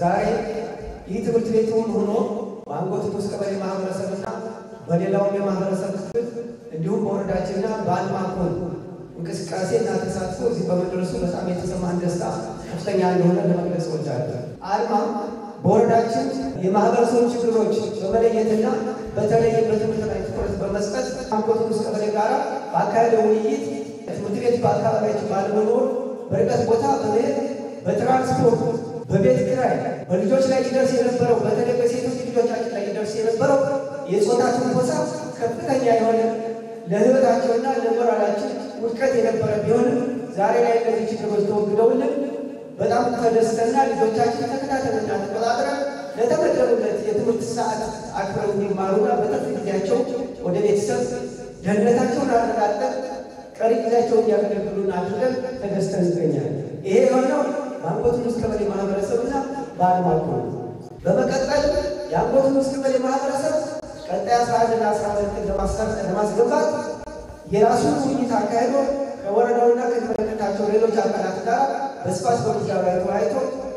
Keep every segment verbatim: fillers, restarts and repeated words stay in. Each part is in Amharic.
ዛሬ ይህ ትምህርት ቤት ሆኖ ባንጎት ውስጥ ቀበሌ ማህበረሰብና በሌላው የማህበረሰብ ክፍል እንዲሁም በወረዳችንና በአልማኮን እንቅስቃሴና ተሳትፎ እዚህ በመድረሱ በጣም የተሰማን ደስታ ከፍተኛ እንደሆነ ለመግለጽ እወዳለሁ። አልማ በወረዳችን የማህበረሰብ ችግሮች በመለየትና በተለይ በትምህርት ላይ ትኩረት በመስጠት ባንጎት ውስጥ ቀበሌ ጋር በአካባቢው ውይይት ትምህርት ቤት በአካባቢያችን ባለመኖር በርቀት ቦታ በመሄድ በትራንስፖርት በቤት ኪራይ በልጆች ላይ ይደርስ የነበረው በተለይ በሴቶች ልጆቻችን ላይ ይደርስ የነበረው የጾታ ትንኮሳ ከፍተኛ የሆነ ለህይወታቸውና ለሞራላችን ውድቀት የነበረ ቢሆንም ዛሬ ላይ እነዚህ ችግሮች ተወግደውልን በጣም ተደስተና ልጆቻችን ተከታተልና ተቆጣጥረን ለተመደቡለት የትምህርት ሰዓት አክብረው እንዲማሩና በትርፍ ጊዜያቸው ወደ ቤተሰብ ደህንነታቸውን አረጋግጠን ቀሪ ጊዜያቸውን እንዲያገለግሉን አድርገን ተደስተን እንገኛለን። ይሄ የሆነው ባንጎት ውስጥ ቀበሌ ማህበረሰብና በአልማኮን በመቀጠል የአንጎት ውስጥ ቀበሌ ማህበረሰብ ቀጣይ አስራ አንድ አስራ ሁለት ለማስገባት የራሱን ውይይት አካሂዶ ከወረዳውና ከሚመለከታቸው ሌሎች አካላት ጋር በስፋት በጉዳዩ ላይ ተወያይቶ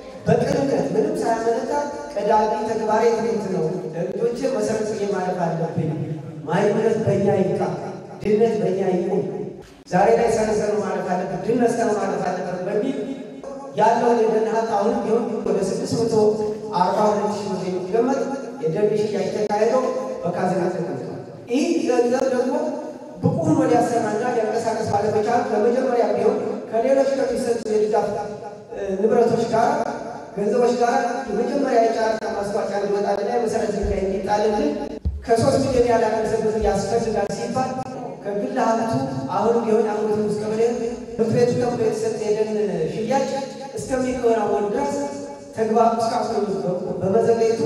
በቅንነት ምንም ሳያመነታ ቀዳሚ ተግባራዊ ትምህርት ነው ለልጆቼ መሰረት ማለፍ አለብኝ፣ ማይምነት በእኛ ይብቃ፣ ድነት በእኛ ይቁም፣ ዛሬ ላይ ሰረሰሩ ማለት አለብን፣ ድነት ሰሩ ማለት አለብን በሚል ያለውን የደን ሀብት አሁንም ቢሆን ወደ ስድስት መቶ አርባ ሁለት ሺህ ብር የሚገመት የደን ሽያጭ ተካሂዶ በካዝና ተቀምጧል። ይህ ገንዘብ ደግሞ ብቁ ሆኖ ሊያሰራና ሊያንቀሳቀስ ባለመቻል ለመጀመሪያ ቢሆን ከሌሎች ከሚሰጡ የድጋፍ ንብረቶች ጋር ገንዘቦች ጋር የመጀመሪያ የጨረታ ማስታወቂያ እንዲወጣልና የመሰረት ድንጋይ እንዲጣልልን ከሶስት ሚሊዮን ያላነሰ ብር ያስፈልጋል ሲባል ከግል ሀብቱ አሁን ቢሆን አንጎት ውስጥ ቀበሌ ትምህርት ቤቱ ተብሎ የተሰጠ የደን ሽያጭ እስከሚከናወን ድረስ ተግባር እስካሁን በመዘግየቱ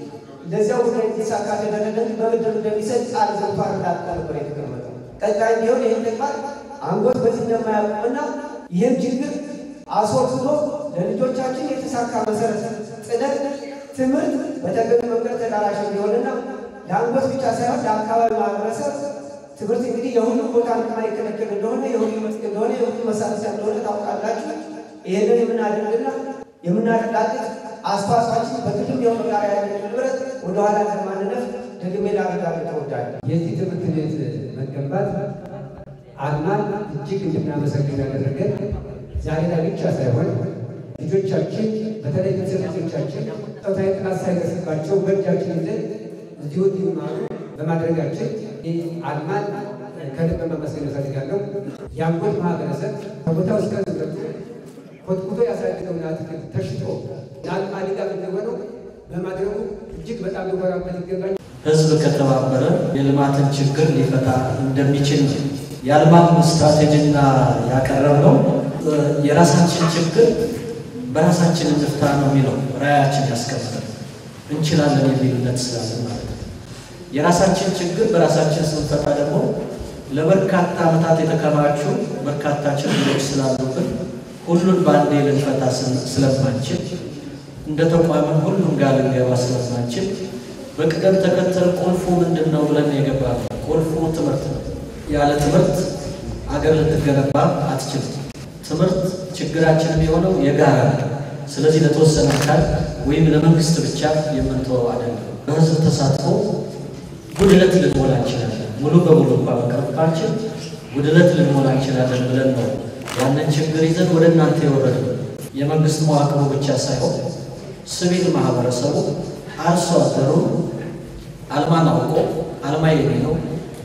ለዚያው ጉዳይ እንዲሳካ ተደረገን በብድር እንደሚሰጥ ቃል ገብቶ አረጋግጦ ነበር የተቀመጠው። ቀጣይ ቢሆን ይህን ተግባር አንጎት በዚህ እንደማያውቅና ይህን ችግር አስወግዶ ለልጆቻችን የተሳካ መሰረት ጥለን ትምህርት በተገቢ መንገድ ተዳራሽ እንዲሆንና ለአንጎት ብቻ ሳይሆን ለአካባቢ ማህበረሰብ ትምህርት እንግዲህ የሁሉም ቦታ የማይከለከል እንደሆነ የሁሉ መስክ እንደሆነ የሁሉ መሳሪያ እንደሆነ ታውቃላችሁ። ይሄንን የምናደርግና የምናረጋግጥ አስተዋጽኦአችን በግልም የሆነ ጋር ያለ ንብረት ወደ ኋላ ለማንነፍ ደግሜ ላረጋግጥ እወዳለሁ። የዚህ ትምህርት ቤት መገንባት አልማን እጅግ እንድናመሰግን ያደረገን ዛሬ ላይ ብቻ ሳይሆን ልጆቻችን በተለይ ልጆቻችን ጾታዊ ጥቃት ሳይደርስባቸው በእጃችን ይዘን እዚሁ እንዲማሩ በማድረጋችን አልማን ከልብ ማመስገን እፈልጋለሁ። የአንጎት ማህበረሰብ ከቦታው እስከ ንብረቱ ኮትኩቶ ያሳደገውን አትክልት ተሽጦ ለአልማ ድጋፍ እንደሆነው በማድረጉ እጅግ በጣም ሊኮራበት ይገባል። ህዝብ ከተባበረ የልማትን ችግር ሊፈታ እንደሚችል የአልማን ስትራቴጂና ያቀረብነው የራሳችን ችግር በራሳችን እንፍታ ነው የሚለው ራዕያችን ያስቀምጣል። እንችላለን የሚል እምነት ስላለን ማለት ነው። የራሳችን ችግር በራሳችን ስንፈታ ደግሞ ለበርካታ ዓመታት የተከማቹ በርካታ ችግሮች ስላሉብን ሁሉን ባንዴ ልንፈታ ስለማንችል እንደ ተቋምም ሁሉም ጋር ልንገባ ስለማንችል በቅደም ተከተል ቁልፉ ምንድነው ብለን የገባነው ቁልፉ ትምህርት ነው። ያለ ትምህርት አገር ልትገነባ አትችልም። ትምህርት ችግራችን የሆነው የጋራ ነው። ስለዚህ ለተወሰነ አካል ወይም ለመንግስት ብቻ የምንተወው አይደለም። በህዝብ ተሳትፎ ጉድለት ልንሞላ እንችላለን። ሙሉ በሙሉ እንኳን መቅረባችን ጉድለት ልንሞላ እንችላለን ብለን ነው ያንን ችግር ይዘን ወደ እናንተ የወረድነው። የመንግስት መዋቅሩ ብቻ ሳይሆን ሲቪል ማህበረሰቡ አርሶ አደሩ አልማን አውቆ አልማ የኔ ነው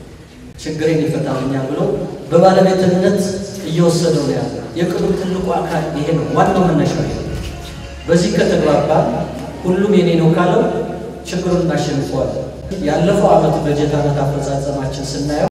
ችግሬን ይፈታልኛል ብሎ በባለቤትነት እየወሰደው ነው ያለው። የቅዱም ትልቁ አካል ይሄ ነው፣ ዋናው መነሻው ይሄ። በዚህ ከተግባባ ሁሉም የኔ ነው ካለው ችግሩን እናሸንፈዋለን። ያለፈው ዓመት በጀት ዓመት አፈጻጸማችን ስናየው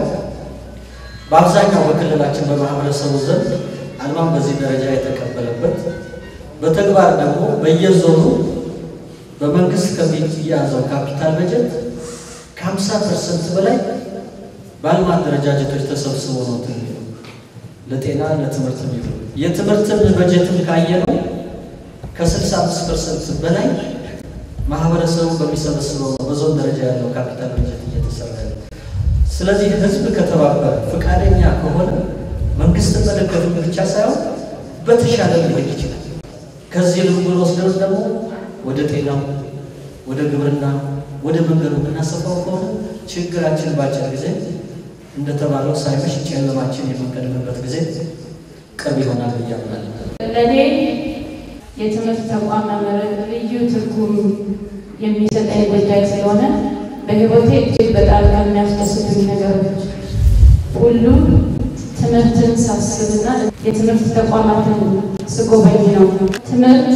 በአብዛኛው በክልላችን በማህበረሰቡ ዘንድ አልማን በዚህ ደረጃ የተቀበለበት በተግባር ደግሞ በየዞኑ በመንግስት ከሚያዘው ካፒታል በጀት ከሀምሳ ፐርሰንት በላይ በአልማት ደረጃጀቶች ተሰብስበው ነው ተሚሉ ለጤና ለትምህርት ነው። የትምህርትን በጀትም ካየነው ከስልሳ አምስት ፐርሰንት በላይ ማህበረሰቡ በሚሰበስበው በዞን ደረጃ ያለው ካፒታል በጀት እየተሰራ ነው። ስለዚህ ህዝብ ከተባበረ ፈቃደኛ ከሆነ መንግስት መደገፍ ብቻ ሳይሆን በተሻለ ሊሆን ይችላል። ከዚህ ልምድ ወስደን ደግሞ ወደ ጤናው፣ ወደ ግብርና፣ ወደ መንገዱ እናሰፋው ከሆነ ችግራችን ባጭር ጊዜ እንደተባለው ሳይመሽ ጨለማችን የምንቀድምበት ጊዜ ቅርብ ይሆናል ብዬ አምናለሁ። ለኔ የትምህርት ተቋም መመረቅ ልዩ ትርጉም የሚሰጠኝ ጉዳይ ስለሆነ በህይወቴ እጅግ በጣም ከሚያስደስቱኝ ነገሮች ሁሉ ትምህርትን ሳስብና የትምህርት ተቋማትን ስጎበኝ ነው። ትምህርት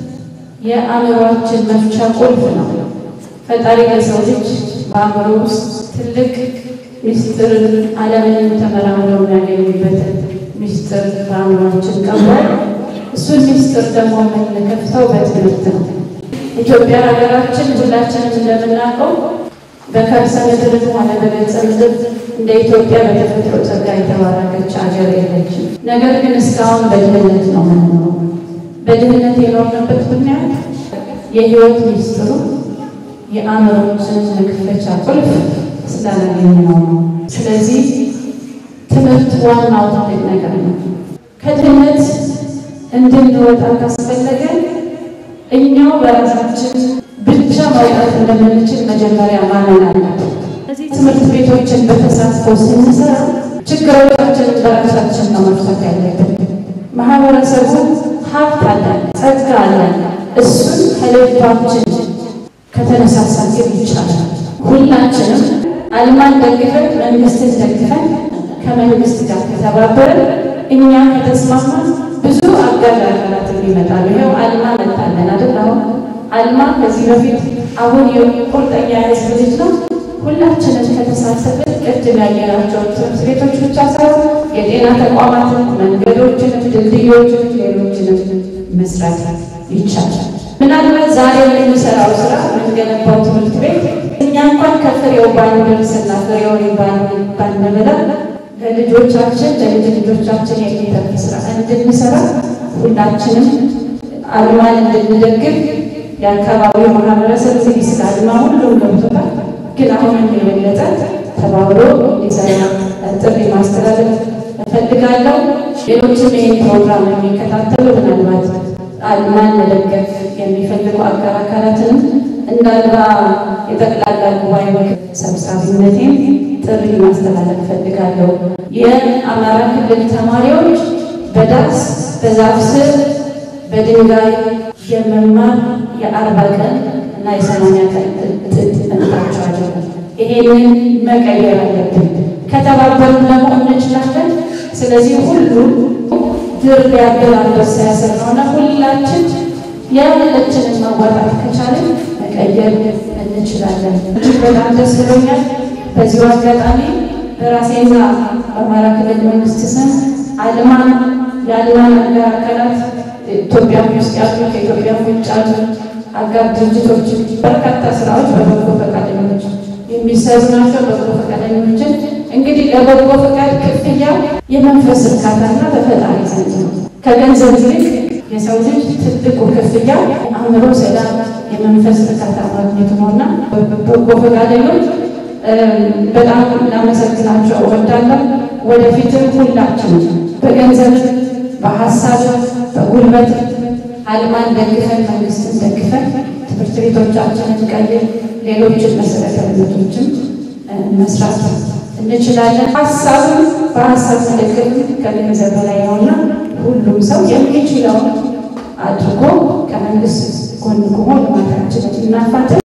የአእምሯችን መፍቻ ቁልፍ ነው። ፈጣሪ ለሰው ልጅ በአእምሮ ውስጥ ትልቅ ሚስጥርን ዓለምን ተመራምረው የሚያገኙበትን ሚስጥር በአእምሯችን ቀብሯል። እሱን ሚስጥር ደግሞ የምንከፍተው በትምህርት ነው። ኢትዮጵያ ሀገራችን ሁላችንም እንደምናውቀው በከርሰ ምድርም ሆነ በገጸ ምድር እንደ ኢትዮጵያ በተፈጥሮ ጸጋ የተባረከች ሀገር የለችም። ነገር ግን እስካሁን በድህነት ነው የምንኖረው። በድህነት የኖርንበት ምክንያት የህይወት ሚስጥሩ የአእምሮችን መክፈቻ ቁልፍ ስላላገኘነው ነው። ስለዚህ ትምህርት ዋናው ትልቅ ነገር ነው። ከድህነት እንድንወጣ ካስፈለገ እኛው በራሳችን ብቻ ማውጣት እንደምንችል መጀመሪያ ማመን አለብን። እዚህ ትምህርት ቤቶችን በተሳትፎ ስንሰራ ችግሮቻችንን በራሳችን ነው መፍታት ያለብን። ማህበረሰቡ ሀብት አለን፣ ጸጋ አለን። እሱን ከልባችን ከተነሳሳን ይቻላል። ሁላችንም አልማን ደግፈን መንግስትን ደግፈን ከመንግስት ጋር ከተባበርን እኛ ከተስማማን ብዙ አጋር አካላት ይመጣሉ። ይሄው አልማ መጣለን አይደል? አሁን አልማ ከዚህ በፊት አሁን የቁርጠኛ ህዝብ ልጅ ነው። ሁላችንም ከተሳተፍን ቅድም ያየናቸው ትምህርት ቤቶች ብቻ ሳይሆን የጤና ተቋማትን፣ መንገዶችን፣ ድልድዮችን፣ ሌሎችንም መስራት ይቻላል። ምናልባት ዛሬ የምንሰራው ስራ የምንገነባው ትምህርት ቤት እኛ እንኳን ከፍሬው ባንደርስና ፍሬውን ባንበላ ለልጆቻችን ለልጅ ልጆቻችን የሚተርፍ ስራ እንድንሰራ ሁላችንም አልማን እንድንደግፍ የአካባቢው ማህበረሰብ እንግዲህ ስለ አልማ ሁሉም ገብቶታል። ግን አሁንም የበለጠ ተባብሮ ሊሰራ ጥሪ ማስተላለፍ እፈልጋለሁ። ሌሎችም ይህን ፕሮግራም የሚከታተሉ ምናልባት አልማን መደገፍ የሚፈልጉ አጋር አካላትንም እንዳልባ የጠቅላላ ጉባኤ ሰብሳቢነቴን ጥሪ ማስተላለፍ እፈልጋለሁ። የአማራ ክልል ተማሪዎች በዳስ በዛፍ ስር በድንጋይ የመማር የአርባ ቀን እና የሰማንያ ቀን ትምህርታቸዋለሁ። ይሄንን መቀየር አለብን። ከተባበርን ደግሞ እንችላለን። ስለዚህ ሁሉ ድር ሊያገላበስ ሳያሰራውና ሁላችን ያለችንን ማዋጣት ከቻለን መቀየር እንችላለን። እጅግ በጣም ደስ ብሎኛል። በዚሁ አጋጣሚ በራሴና በአማራ ክልል መንግስት ስም አልማን የአልማን አጋር አካላት ኢትዮጵያ ውስጥ ያሉ ከኢትዮጵያ ውጭ ያሉ አጋር ድርጅቶች በርካታ ስራዎች በበጎ ፈቃደኞች የሚሰሩ ናቸው። በበጎ ፈቃደኞችን እንግዲህ ለበጎ ፈቃድ ክፍያ የመንፈስ እርካታና በፈጣሪ ዘንድ ነው። ከገንዘብ ይልቅ የሰው ልጅ ትልቁ ክፍያ የአእምሮ ሰላም የመንፈስ እርካታ ማግኘት ነውና በበጎ ፈቃደኞች በጣም ላመሰግናቸው እወዳለሁ። ወደፊትም ሁላችን በገንዘብ በሀሳብ በጉልበት አልማን ደግፈን መንግስትን ደግፈን ትምህርት ቤቶቻችንን ቀይር ሌሎችን መሰረተ ልማቶችን መስራት እንችላለን። ሀሳብን በሀሳብ መደገፍ ከገንዘብ በላይ ነውና ሁሉም ሰው የሚችለውን አድርጎ ከመንግስት ጎን ቆሞ ልማታችንን እናፋጥን።